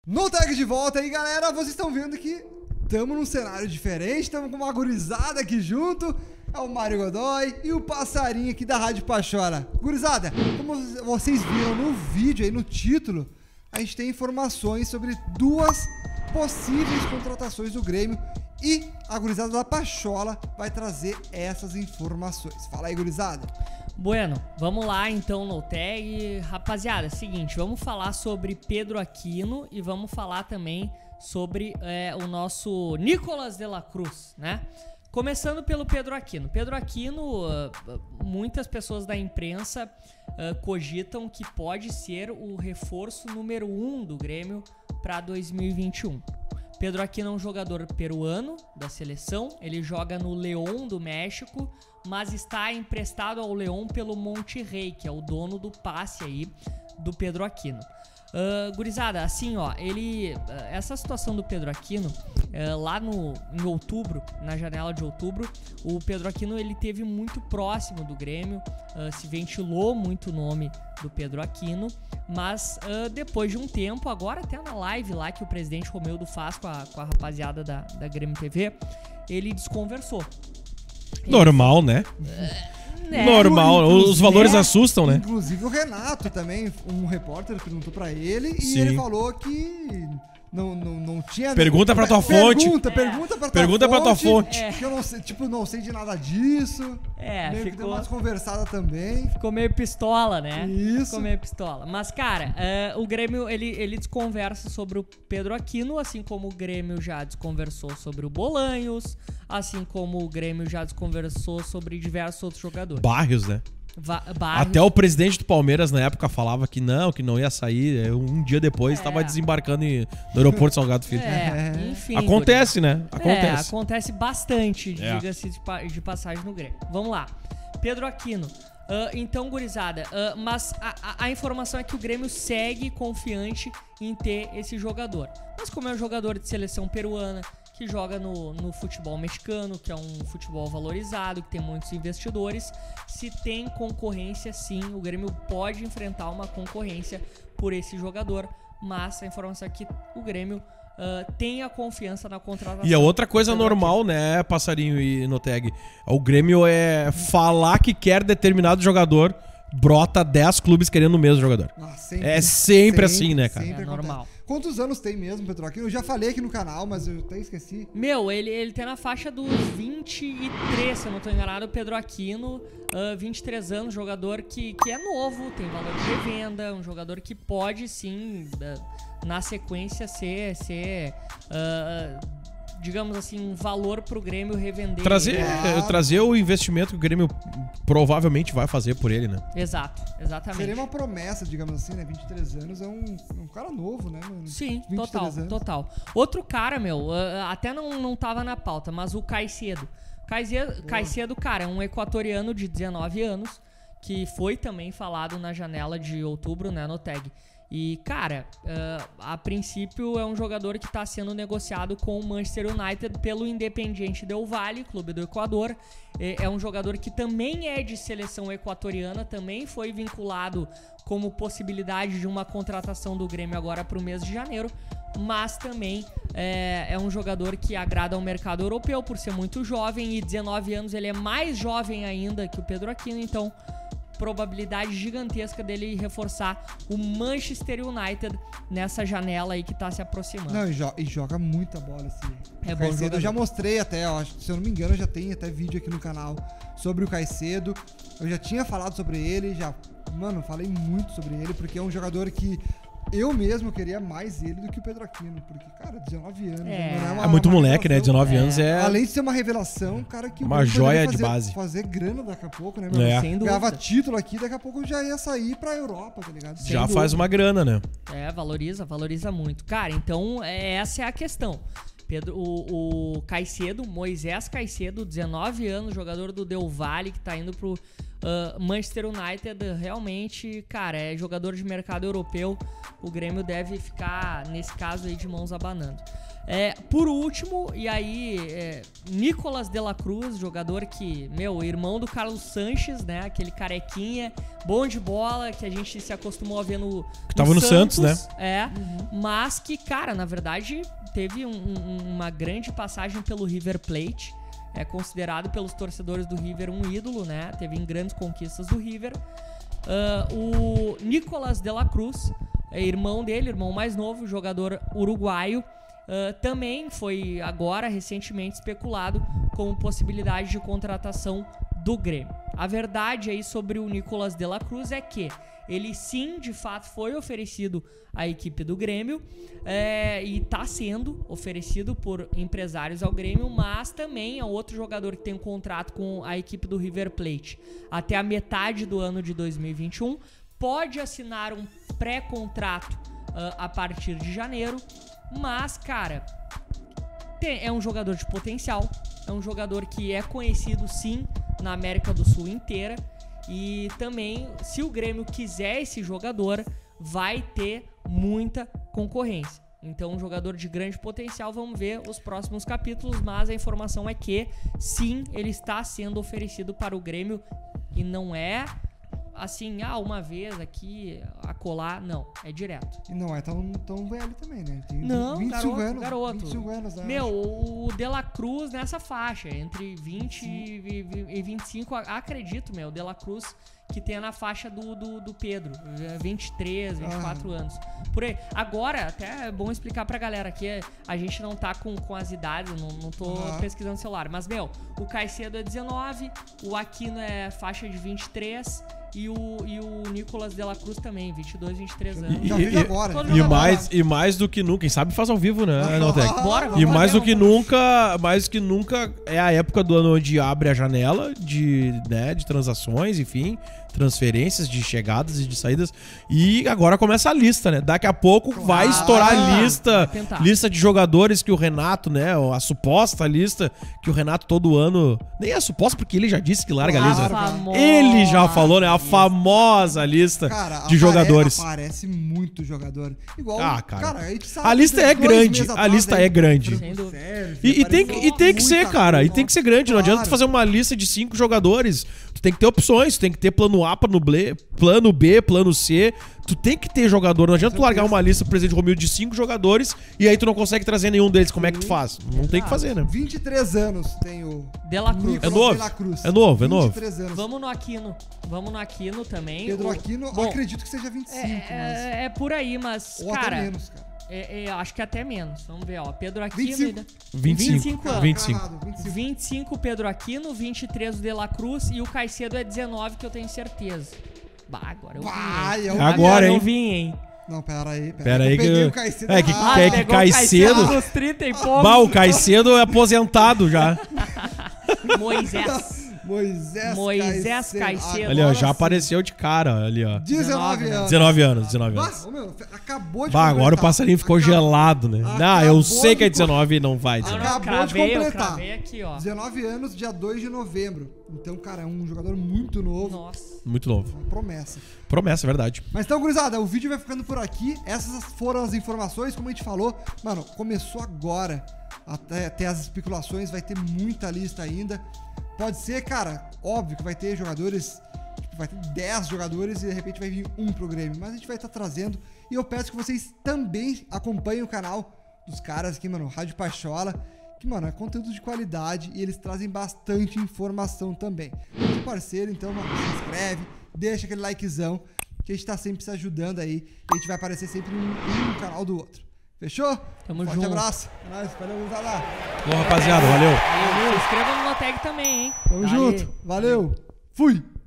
No Tag de volta aí, galera, vocês estão vendo que estamos num cenário diferente, estamos com uma gurizada aqui junto, é o Mário Godoy e o passarinho aqui da Rádio Pachora. Gurizada, como vocês viram no vídeo aí, no título, a gente tem informações sobre duas possíveis contratações do Grêmio e a gurizada da Pachola vai trazer essas informações. Fala aí, gurizada. Bueno, vamos lá então no tag. Rapaziada, é o seguinte, vamos falar sobre Pedro Aquino e vamos falar também sobre o nosso Nicolas de la Cruz, né? Começando pelo Pedro Aquino. Pedro Aquino, muitas pessoas da imprensa cogitam que pode ser o reforço número 1 do Grêmio para 2021. Pedro Aquino é um jogador peruano da seleção, ele joga no León do México, mas está emprestado ao León pelo Monterrey, que é o dono do passe aí do Pedro Aquino. Gurizada, assim ó, essa situação do Pedro Aquino, lá em outubro, na janela de outubro, o Pedro Aquino ele teve muito próximo do Grêmio, se ventilou muito o nome do Pedro Aquino, mas depois de um tempo, agora até na live lá que o presidente Romildo faz com a rapaziada da Grêmio TV, ele desconversou. Normal, né? Normal, os valores assustam, né? Inclusive o Renato também, um repórter perguntou pra ele e Sim. ele falou que não tinha... Pergunta pra tua fonte. Pergunta pra tua fonte. É. Que eu não sei, não sei de nada disso. Meio que deu umas conversadas também. Ficou meio pistola, né? Isso. Ficou meio pistola. Mas, cara, o Grêmio, ele desconversa sobre o Pedro Aquino, assim como o Grêmio já desconversou sobre o Bolanhos, assim como o Grêmio já desconversou sobre diversos outros jogadores. Barrios, né? Barrios. Até o presidente do Palmeiras na época falava que não ia sair. Um dia depois estava desembarcando no aeroporto Salgado Filho. Enfim. Acontece, né? Acontece. Acontece bastante, diga-se de passagem no Grêmio. Vamos lá. Pedro Aquino. Então, gurizada, mas a informação é que o Grêmio segue confiante em ter esse jogador. Mas como é um jogador de seleção peruana, que joga no futebol mexicano, que é um futebol valorizado, que tem muitos investidores, se tem concorrência, sim, o Grêmio pode enfrentar uma concorrência por esse jogador, mas a informação é que o Grêmio tem a confiança na contratação. E a outra coisa normal, né, Passarinho e Noteg, o Grêmio falar que quer determinado jogador, brota 10 clubes querendo o mesmo jogador. Sempre assim, né, cara? É normal. Quantos anos tem mesmo, Pedro Aquino? Eu já falei aqui no canal, mas eu até esqueci. Meu, ele tem na faixa dos 23, se eu não tô enganado, o Pedro Aquino, 23 anos, jogador que é novo, tem valor de revenda, um jogador que pode sim, na sequência, ser digamos assim, um valor pro Grêmio revender. Trazer o investimento que o Grêmio provavelmente vai fazer por ele, né? Exatamente. Seria uma promessa, digamos assim, né? 23 anos é um cara novo, né, mano? Sim, total. Outro cara, meu, até não tava na pauta, mas o Caicedo. Caicedo, cara, é um equatoriano de 19 anos, que foi também falado na janela de outubro, né, no tag. E, cara, a princípio é um jogador que está sendo negociado com o Manchester United pelo Independiente del Valle, clube do Equador. É um jogador que também é de seleção equatoriana, também foi vinculado como possibilidade de uma contratação do Grêmio agora para o mês de janeiro, mas também é um jogador que agrada ao mercado europeu por ser muito jovem, e 19 anos ele é mais jovem ainda que o Pedro Aquino, então probabilidade gigantesca dele reforçar o Manchester United nessa janela aí que tá se aproximando. Não, e joga muita bola esse Caicedo. Eu já mostrei até, se eu não me engano, já tem até vídeo aqui no canal sobre o Caicedo. Eu já tinha falado sobre ele, falei muito sobre ele, porque é um jogador que eu mesmo queria mais ele do que o Pedro Aquino, porque, cara, 19 anos... É muito moleque, né? 19 anos é... Além de ser uma revelação, cara, que uma joia de base. Fazer grana daqui a pouco, né, meu? Sem dúvida. Ganhava título aqui, daqui a pouco já ia sair pra Europa, tá ligado? Já faz uma grana, né? Valoriza muito. Cara, então essa é a questão. O Caicedo, Moisés Caicedo, 19 anos, jogador do Del Valle, que tá indo pro Manchester United, realmente, cara, é jogador de mercado europeu. O Grêmio deve ficar, nesse caso aí, de mãos abanando. Por último, e aí, Nicolas de la Cruz, jogador que, irmão do Carlos Sanches, né? Aquele carequinha, bom de bola, que a gente se acostumou a ver no Que tava no Santos, né? Mas que, cara, na verdade, teve uma grande passagem pelo River Plate. É considerado pelos torcedores do River um ídolo, né? Teve grandes conquistas do River. O Nicolas de la Cruz, irmão dele, irmão mais novo, jogador uruguaio, também foi agora recentemente especulado como possibilidade de contratação do Grêmio. A verdade aí sobre o Nicolas de la Cruz é que ele sim, de fato, foi oferecido à equipe do Grêmio e está sendo oferecido por empresários ao Grêmio, mas também é outro jogador que tem um contrato com a equipe do River Plate até a metade do ano de 2021, pode assinar um pré-contrato a partir de janeiro, mas, cara, é um jogador de potencial, é um jogador que é conhecido sim na América do Sul inteira. E também, se o Grêmio quiser esse jogador, vai ter muita concorrência. Então, um jogador de grande potencial, vamos ver os próximos capítulos, mas a informação é que, sim, ele está sendo oferecido para o Grêmio e não é assim, uma vez aqui, acolá, não, é direto. E não é tão velho também, né? Tem não, 25 garoto. 25 anos, né? O De La Cruz nessa faixa, entre 20 e 25, acredito, o De La Cruz que tenha na faixa do Pedro, 23, 24 anos. Por aí. Agora, até é bom explicar pra galera que a gente não tá com as idades, não tô pesquisando no celular, mas, o Caicedo é 19, o Aquino é faixa de 23, e o Nicolas de la Cruz também, 22, 23 anos. E mais do que nunca, quem sabe faz ao vivo, né, Notec? Bora, e mais do que nunca é a época do ano onde abre a janela de transações, enfim, transferências, de chegadas e de saídas. E agora começa a lista, né? Daqui a pouco vai estourar a lista de jogadores que o Renato, né? A suposta lista que o Renato todo ano... Nem é suposta, porque ele já disse que larga a lista. Ele já falou, né? A famosa lista de jogadores. Aparece muito jogador. Igual, cara, a gente sabe a lista é grande. A lista é grande. E tem que ser, cara. E tem que ser grande. Não adianta tu fazer uma lista de 5 jogadores. Tu tem que ter opções. Tu tem que ter plano A, plano B, plano C. Tu tem que ter jogador. Não adianta tu largar uma lista, por exemplo, de Romildo, de 5 jogadores e aí tu não consegue trazer nenhum deles. Como é que tu faz? Não tem que fazer, né? 23 anos tem o De la Cruz. É novo. 23 anos. Vamos no Aquino também. Pedro Aquino, acredito que seja 25. É por aí, mas, ou cara... até menos, cara. Acho que até menos. Vamos ver, Pedro Aquino... 25 anos. 25 Pedro Aquino, 23 o De la Cruz e o Caicedo é 19, que eu tenho certeza. Agora eu vim. Agora, hein? Eu vim, hein? Não, pera aí. Eu peguei o Caicedo. Que Caicedo... Dos 30 e poucos. O Caicedo é aposentado já. Moisés Caicedo. Ali, ó, já apareceu de cara ali, ó. 19 anos. 19 anos. Nossa, acabou de agora o passarinho ficou gelado, né? Eu sei que é 19 e não vai. Acabou de completar. Aqui, ó. 19 anos, dia 2 de novembro. Então, cara, é um jogador muito novo. Nossa. Muito novo. Uma promessa. Promessa, é verdade. Mas então, gurizada, o vídeo vai ficando por aqui. Essas foram as informações, como a gente falou. Mano, começou agora. Até as especulações, vai ter muita lista ainda. Pode ser, cara, óbvio que vai ter jogadores, vai ter 10 jogadores e de repente vai vir um pro Grêmio. Mas a gente vai estar trazendo e eu peço que vocês também acompanhem o canal dos caras aqui, mano, Rádio Pachola, que, mano, é conteúdo de qualidade e eles trazem bastante informação também. Se parceiro, então, mano, se inscreve, deixa aquele likezão, que a gente tá sempre se ajudando aí e a gente vai aparecer sempre um canal do outro. Fechou? Tamo junto. Forte abraço. É nóis, valeu, gurizada. Bom, rapaziada, valeu. Se inscreva no Noteg também, hein? Tamo junto. Valeu. Fui.